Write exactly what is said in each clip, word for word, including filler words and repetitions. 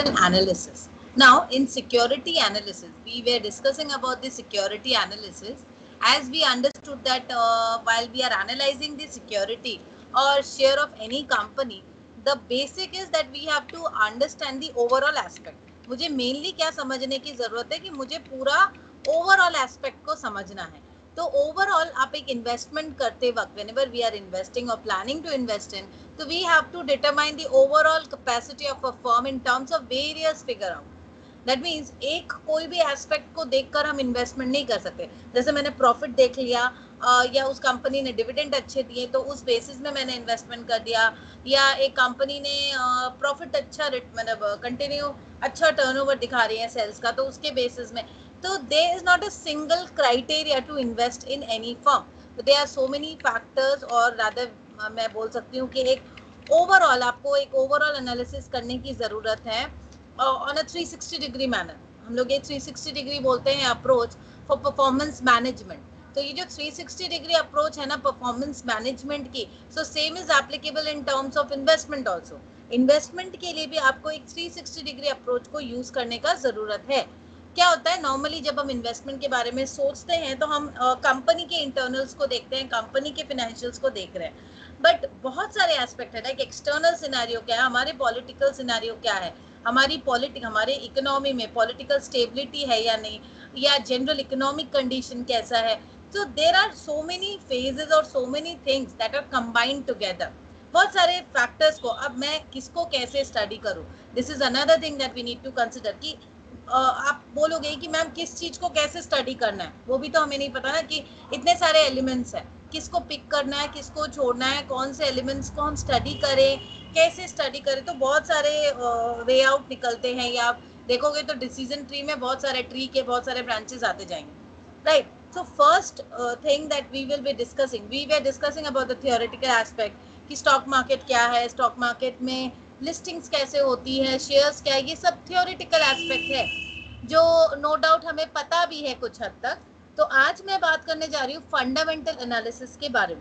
an analysis. Now, in security analysis, we were discussing about the security analysis as we understood that uh, while we are analyzing the security or share of any company, the basic is that we have to understand the overall aspect. मुझे mainly क्या समझने की जरूरत है कि मुझे पूरा overall aspect को समझना है. तो ओवरऑल आप एक इन्वेस्टमेंट करते वक्त whenever we are investing or planning to invest in, तो we have to determine the overall capacity of a firm in terms of various figure out. That means एक कोई भी एस्पेक्ट को देखकर हम इन्वेस्टमेंट नहीं कर सकते. जैसे मैंने प्रॉफिट देख लिया आ, या उस कंपनी ने डिविडेंड अच्छे दिए तो उस बेसिस में मैंने इन्वेस्टमेंट कर दिया, या एक कंपनी ने प्रॉफिट अच्छा मतलब कंटिन्यू अच्छा टर्नओवर दिखा रही है सेल्स का तो उसके बेसिस में. तो there is not a single criteria to invest in any firm. There are so many factors, और रादर मैं बोल सकती हूँ कि एक ओवरऑल आपको एक ओवरऑल एनालिसिस करने की ज़रूरत है on a three sixty degree manner. हम लोग ये थ्री सिक्सटी डिग्री बोलते हैं अप्रोच फॉर परफॉर्मेंस मैनेजमेंट. तो ये जो थ्री सिक्सटी डिग्री अप्रोच है ना परफॉर्मेंस मैनेजमेंट की, so same is applicable in terms of investment also. Investment के लिए भी आपको एक थ्री सिक्सटी डिग्री अप्रोच को यूज करने का जरूरत है. क्या होता है नॉर्मली जब हम इन्वेस्टमेंट के बारे में सोचते हैं तो हम कंपनी uh, के इंटरनल्स को देखते हैं, कंपनी के फाइनेंशियल्स को देख रहे हैं, बट बहुत सारे एस्पेक्ट है लाइक एक्सटर्नल सिनेरियो क्या है, हमारे पॉलिटिकल सिनेरियो क्या है, हमारी पॉलिटिक हमारे इकोनॉमी में पॉलिटिकल स्टेबिलिटी है या नहीं, या जनरल इकोनॉमिक कंडीशन कैसा है. So there are so many phases और so many things that are combined together. बहुत सारे फैक्टर्स को अब मैं किसको कैसे स्टडी करूं, this is another thing that we need to consider. कि Uh, आप बोलोगे कि मैम किस चीज को कैसे स्टडी करना है, वो भी तो हमें नहीं पता ना कि इतने सारे एलिमेंट्स हैं, किसको पिक करना है किसको छोड़ना है, कौन से एलिमेंट्स को हम स्टडी करें, कैसे स्टडी करें. तो बहुत सारे वे uh, आउट निकलते हैं, या आप देखोगे तो डिसीजन ट्री में बहुत सारे ट्री के बहुत सारे ब्रांचेस आते जाएंगे, right. So first thing that we will be discussing, we were discussing about the theoretical aspect कि स्टॉक मार्केट क्या है, स्टॉक मार्केट में लिस्टिंग्स कैसे होती है, शेयर्स क्या है, ये सब थियोरेटिकल एस्पेक्ट है जो नो डाउट हमें पता भी है कुछ हद तक. तो आज मैं बात करने जा रही हूँ फंडामेंटल एनालिसिस के बारे में.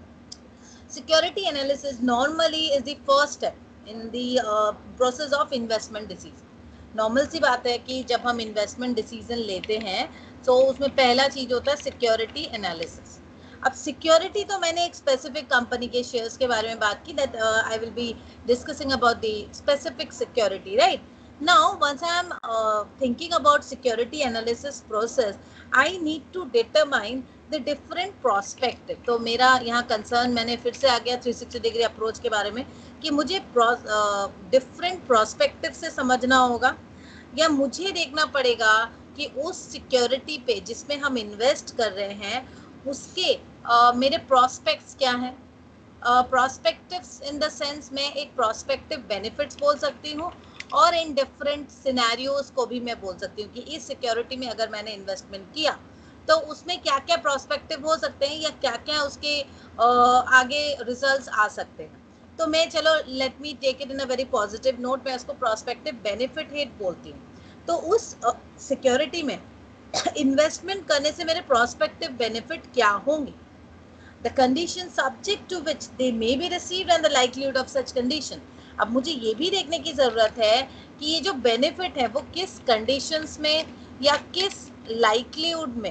Security analysis normally is the first step in the process of investment decision. Normal सी बात है कि जब हम इन्वेस्टमेंट डिसीजन लेते हैं तो उसमें पहला चीज होता है सिक्योरिटी एनालिसिस. अब सिक्योरिटी तो मैंने एक स्पेसिफिक कंपनी के शेयर्स के बारे में बात की, that I will be discussing about the specific security, right. Now, once I am uh, thinking about security analysis process, I need to determine the different perspective. तो मेरा यहाँ concern मैंने फिर से आ गया थ्री सिक्सटी डिग्री अप्रोच के बारे में कि मुझे डिफरेंट uh, प्रोस्पेक्टिव से समझना होगा, या मुझे देखना पड़ेगा कि उस सिक्योरिटी पे जिसमें हम इन्वेस्ट कर रहे हैं उसके uh, मेरे प्रोस्पेक्ट्स क्या हैं. प्रोस्पेक्टिव्स इन द सेंस मैं एक प्रोस्पेक्टिव बेनिफिट्स बोल सकती हूँ, और इन डिफरेंट सिनेरियोज को भी मैं बोल सकती हूँ कि इस सिक्योरिटी में अगर मैंने इन्वेस्टमेंट किया तो उसमें क्या क्या प्रोस्पेक्टिव हो सकते हैं, या क्या क्या उसके uh, आगे रिजल्ट्स आ सकते हैं. तो मैं चलो let me take it in a very positive note, मैं इसको प्रोस्पेक्टिव बेनिफिट हिट बोलती हूँ. तो उस सिक्योरिटी uh, में इन्वेस्टमेंट करने से मेरे प्रोस्पेक्टिव बेनिफिट क्या होंगे, the condition subject to which they may be received and the likelihood of such condition. अब मुझे ये भी देखने की जरूरत है कि ये जो बेनिफिट है वो किस कंडीशंस में या किस लाइक्लीहुड में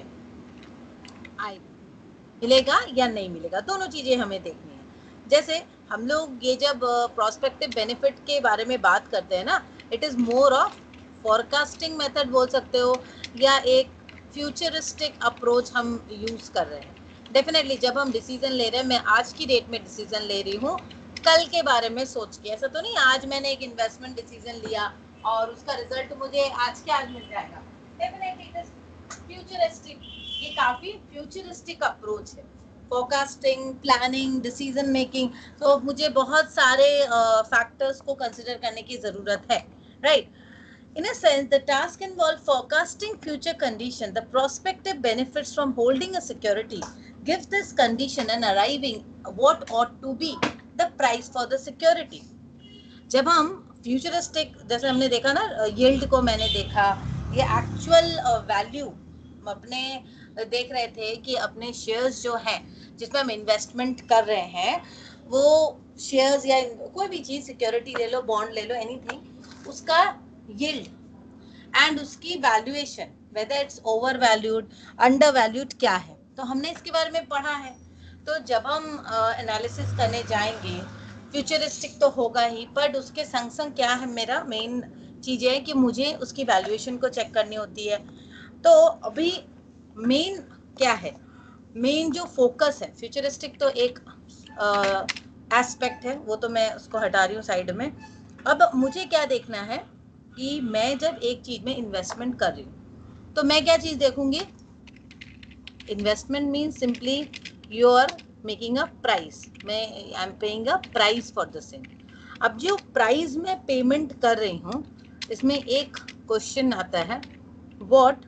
आए, मिलेगा या नहीं मिलेगा, दोनों चीजें हमें देखनी है. जैसे हम लोग ये जब प्रोस्पेक्टिव बेनिफिट के बारे में बात करते हैं ना, it is more of forecasting method बोल सकते हो, या एक फ्यूचरिस्टिक अप्रोच हम यूज कर रहे हैं. डेफिनेटली जब हम डिसीजन ले रहे हैं, मैं आज की डेट में डिसीजन ले रही हूँ कल के बारे में सोच के, ऐसा तो नहीं आज मैंने एक इन्वेस्टमेंट डिसीजन लिया और उसका रिजल्ट मुझे आज के आज मिल जाएगा. डेफिनेटली इट इज फ्यूचरिस्टिक, ये काफी फ्यूचरिस्टिक अप्रोच है, फोरकास्टिंग, प्लानिंग, डिसीजन मेकिंग. तो मुझे बहुत सारे फैक्टर्स uh, को कंसिडर करने की जरूरत है, right. In a sense, the task involves forecasting future condition. The prospective benefits from holding a security gives this condition and arriving what ought to be the price for the security. जब हम futuristic, जैसे हमने देखा ना yield को मैंने देखा, ये actual value अपने देख रहे थे कि अपने shares जो हैं जिसमें हम investment कर रहे हैं, वो shares या कोई भी चीज security ले लो, bond ले लो, anything, उसका यील्ड एंड उसकी valuation, whether it's over valued, under valued क्या है, तो हमने इसके बारे में पढ़ा है। तो जब हम एनालिसिस uh, करने जाएंगे, फ्यूचरिस्टिक तो होगा ही, बट उसके संग संग क्या है, मेरा मेन चीज है कि मुझे उसकी वैल्यूएशन को चेक करनी होती है। तो अभी मेन क्या है, मेन जो फोकस है, फ्यूचरिस्टिक तो एक एस्पेक्ट uh, है, वो तो मैं उसको हटा रही हूँ साइड में। अब मुझे क्या देखना है कि मैं जब एक चीज में इन्वेस्टमेंट कर रही हूँ तो मैं क्या चीज देखूंगी, investment mean simply you are making a price, मैं I am paying a price for the same. अब जो प्राइस में पेमेंट कर रही हूँ, इसमें एक क्वेश्चन आता है, व्हाट,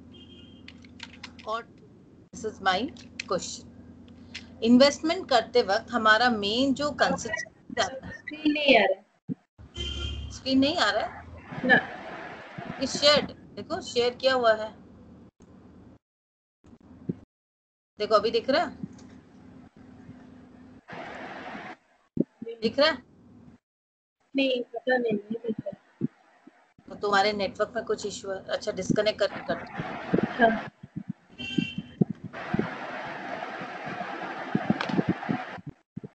और this is my question. Investment करते वक्त हमारा मेन जो कंसेप्ट आता है, स्क्रीन नहीं आ रहा है, स्क्रीन नहीं आ रहा है ना, ये शेयर, देखो शेयर किया हुआ है, देखो अभी दिख रहा है, दिख रहा है? नहीं पता नहीं, नहीं दिख रहा। तो तुम्हारे नेटवर्क में कुछ इशू है, अच्छा डिस्कनेक्ट करके करते। हाँ